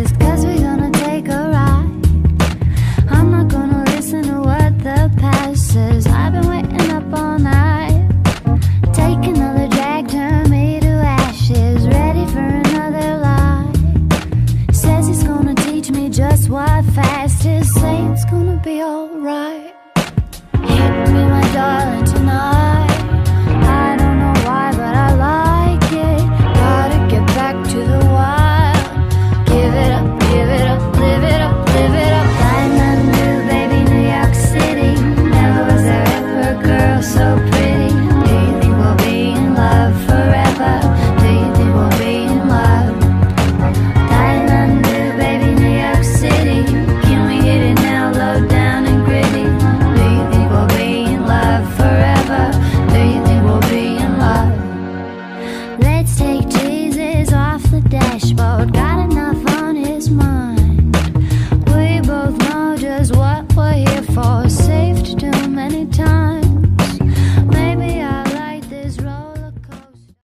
fastest, 'cause we're gonna take a ride. I'm not gonna listen to what the past says. I've been waiting up all night. Take another drag, turn me to ashes, ready for another lie. Says he's gonna teach me just what fast is, say it's gonna be alright. Hit me, my darling, tonight. I don't know why, but I like it. Gotta get back to the wild. Give it up, give it up, live it up, live it up. Like I knew, baby, New York City. Never was there ever a girl so pretty. Do you think we'll be in love forever? Do you think we'll be in love? Like I knew, baby, New York City. Can we hit it now, low down and gritty? Do you think we'll be in love forever? Do you think we'll be in love? Let's take Jesus off the dashboard. Got enough on his mind.